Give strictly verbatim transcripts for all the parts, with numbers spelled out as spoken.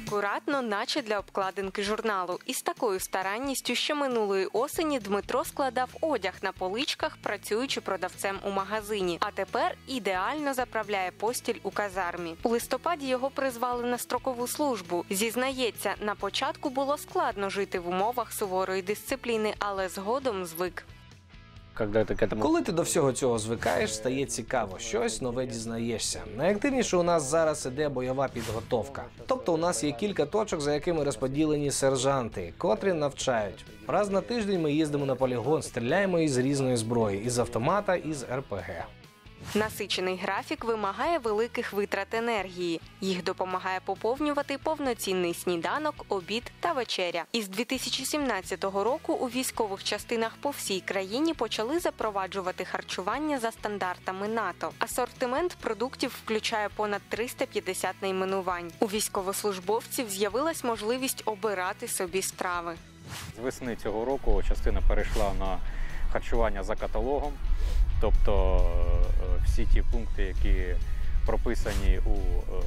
Акуратно, наче для обкладинки журналу. Із такою старанністю ще минулої осені Дмитро складав одяг на поличках, працюючи продавцем у магазині. А тепер ідеально заправляє постіль у казармі. У листопаді його призвали на строкову службу. Зізнається, на початку було складно жити в умовах суворої дисципліни, але згодом звик. Коли ти до всього цього звикаєш, стає цікаво, щось нове дізнаєшся. Найактивніше у нас зараз іде бойова підготовка. Тобто у нас є кілька точок, за якими розподілені сержанти, котрі навчають. Раз на тиждень ми їздимо на полігон, стріляємо із різної зброї, із автомата, із ер пе ге. Насичений графік вимагає великих витрат енергії. Їх допомагає поповнювати повноцінний сніданок, обід та вечеря. Із дві тисячі сімнадцятого року у військових частинах по всій країні почали запроваджувати харчування за стандартами НАТО. Асортимент продуктів включає понад триста п'ятдесят найменувань. У військовослужбовців з'явилась можливість обирати собі страви. З весни цього року частина перейшла на харчування за каталогом. Тобто всі ті пункти, які прописані у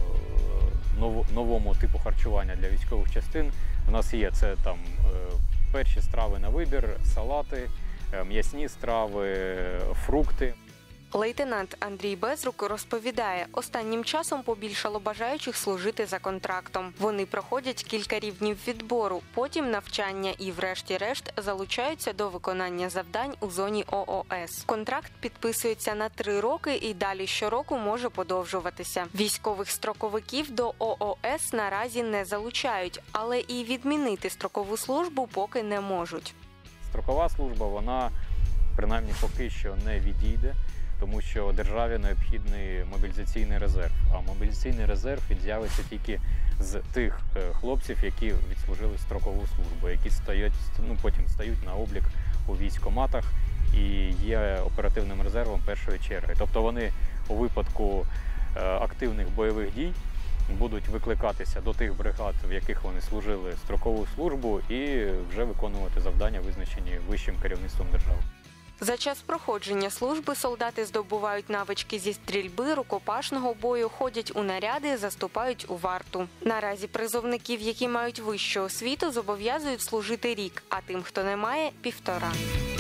новому типу харчування для військових частин, у нас є. Це там перші страви на вибір, салати, м'ясні страви, фрукти. Лейтенант Андрій Безрук розповідає, останнім часом побільшало бажаючих служити за контрактом. Вони проходять кілька рівнів відбору, потім навчання і врешті-решт залучаються до виконання завдань у зоні о о ес. Контракт підписується на три роки і далі щороку може подовжуватися. Військових строковиків до о о ес наразі не залучають, але і відмінити строкову службу поки не можуть. Строкова служба, вона принаймні поки що не відійде. Тому що державі необхідний мобілізаційний резерв. А мобілізаційний резерв з'явиться тільки з тих хлопців, які відслужили строкову службу, які стають, ну, потім стають на облік у військкоматах і є оперативним резервом першої черги. Тобто вони у випадку активних бойових дій будуть викликатися до тих бригад, в яких вони служили строкову службу, і вже виконувати завдання, визначені вищим керівництвом держави. За час проходження служби солдати здобувають навички зі стрільби, рукопашного бою, ходять у наряди, заступають у варту. Наразі призовників, які мають вищу освіту, зобов'язують служити рік, а тим, хто не має – півтора.